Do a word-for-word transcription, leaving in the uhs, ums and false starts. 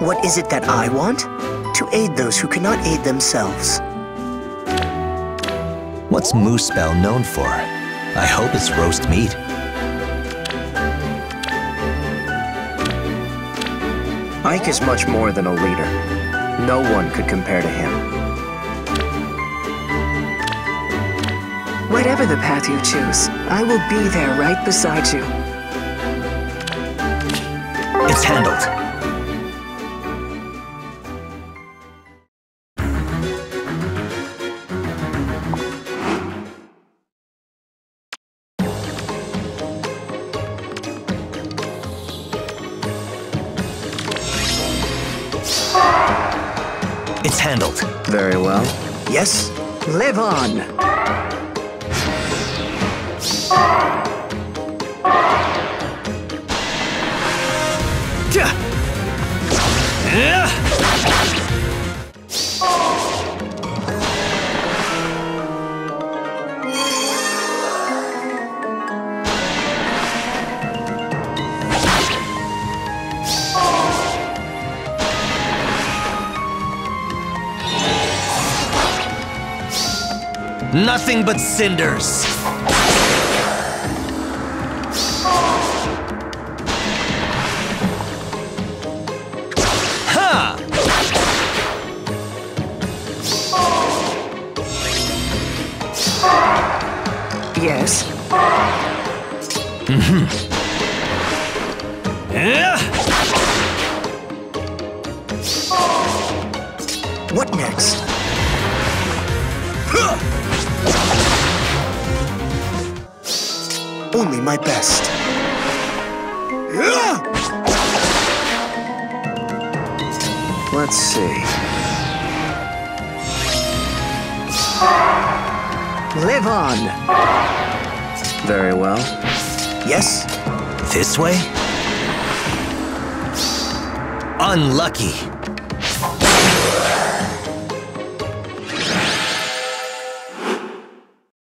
What is it that I want? To aid those who cannot aid themselves. What's Moosebell known for? I hope it's roast meat. Ike is much more than a leader. No one could compare to him. Whatever the path you choose, I will be there right beside you. It's handled. It's handled. Very well. Yes? Live on! Nothing but cinders. Ha! Yes? Mm-hmm. Yeah. What next? Only my best. Let's see. Live on! Very well. Yes? This way? Unlucky.